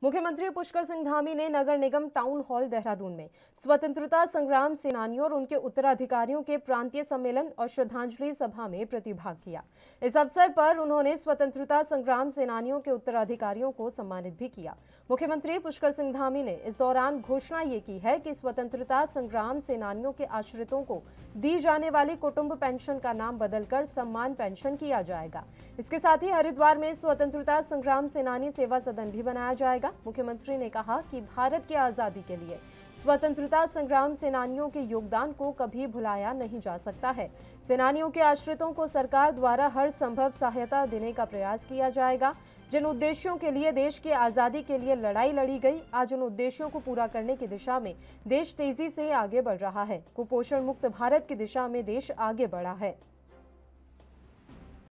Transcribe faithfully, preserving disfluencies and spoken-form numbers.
मुख्यमंत्री पुष्कर सिंह धामी ने नगर निगम टाउन हॉल देहरादून में स्वतंत्रता संग्राम सेनानियों और उनके उत्तराधिकारियों के प्रांतीय सम्मेलन और श्रद्धांजलि सभा में प्रतिभाग किया। इस अवसर पर उन्होंने स्वतंत्रता संग्राम सेनानियों के उत्तराधिकारियों को सम्मानित भी किया। मुख्यमंत्री पुष्कर सिंह धामी ने इस दौरान घोषणा ये की है कि स्वतंत्रता संग्राम सेनानियों के आश्रितों को दी जाने वाली कुटुंब पेंशन का नाम बदलकर सम्मान पेंशन किया जाएगा। इसके साथ ही हरिद्वार में स्वतंत्रता संग्राम सेनानी सेवा सदन भी बनाया जाएगा। मुख्यमंत्री ने कहा कि भारत की आजादी के लिए स्वतंत्रता संग्राम सेनानियों के योगदान को कभी भुलाया नहीं जा सकता है। सेनानियों के आश्रितों को सरकार द्वारा हर संभव सहायता देने का प्रयास किया जाएगा। जिन उद्देश्यों के लिए देश की आजादी के लिए लड़ाई लड़ी गई, आज उन उद्देश्यों को पूरा करने की दिशा में देश तेजी से आगे बढ़ रहा है। कुपोषण मुक्त भारत की दिशा में देश आगे बढ़ा है।